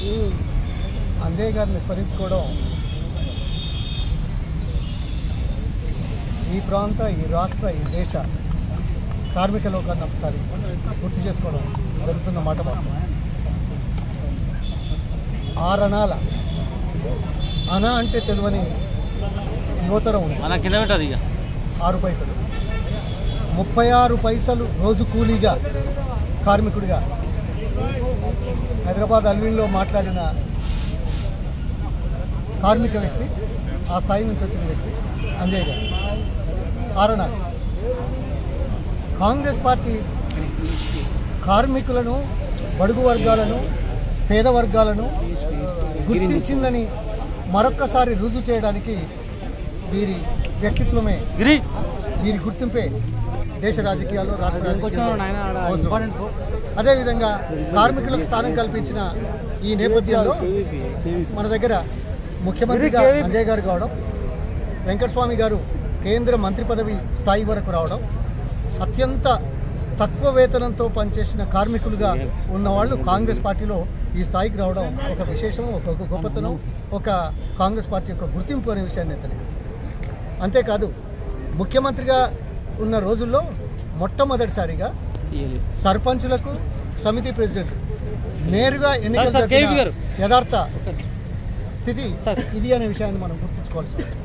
అంజయ్య గారిని స్మరించుకోవడం ఈ ప్రాంత, ఈ రాష్ట్ర, ఈ దేశ కార్మిక లోకాన్ని ఒకసారి గుర్తు చేసుకోవడం జరుగుతున్న మాట వాస్తవం. ఆరణాల అన అంటే తెలియని యువతరం ఉంది. 6 పైసలు 36 పైసలు రోజు కూలీగా కార్మికుడిగా హైదరాబాద్ అల్విన్లో మాట్లాడిన కార్మిక వ్యక్తి, ఆ స్థాయి నుంచి వచ్చిన వ్యక్తి అంజయ్ గారు. ఆరణాలు కాంగ్రెస్ పార్టీ కార్మికులను, బడుగు వర్గాలను, పేద వర్గాలను గుర్తించిందని మరొక్కసారి రుజువు చేయడానికి వీరి వ్యక్తిత్వమే, వీరి గుర్తింపే దేశ రాజకీయాల్లో, రాష్ట్ర రాజకీయాల్లో. అదేవిధంగా కార్మికులకు స్థానం కల్పించిన ఈ నేపథ్యంలో మన దగ్గర ముఖ్యమంత్రిగా అంజయ్ గారు కావడం, వెంకటస్వామి గారు కేంద్ర మంత్రి పదవి స్థాయి వరకు రావడం, అత్యంత తక్కువ వేతనంతో పనిచేసిన కార్మికులుగా ఉన్నవాళ్ళు కాంగ్రెస్ పార్టీలో ఈ స్థాయికి రావడం ఒక విశేషం, ఒక గొప్పతనం, ఒక కాంగ్రెస్ పార్టీ యొక్క గుర్తింపు అనే విషయాన్ని తెలియదు. అంతేకాదు, ముఖ్యమంత్రిగా ఉన్న రోజుల్లో మొట్టమొదటిసారిగా సర్పంచులకు, సమితి ప్రెసిడెంట్ నేరుగా ఎన్నికలు జరిపిన యథార్థ స్థితి ఇది అనే విషయాన్ని మనం గుర్తుంచుకోవాల్సి ఉంది.